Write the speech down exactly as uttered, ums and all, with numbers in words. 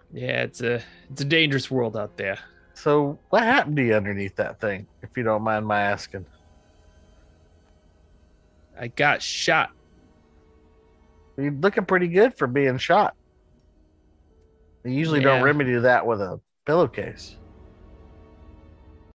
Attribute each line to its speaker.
Speaker 1: Yeah, it's a it's a dangerous world out there.
Speaker 2: So, what happened to you underneath that thing, if you don't mind my asking?
Speaker 1: I got shot.
Speaker 2: You're looking pretty good for being shot. You usually don't
Speaker 1: Yeah,
Speaker 2: remedy that with a pillowcase.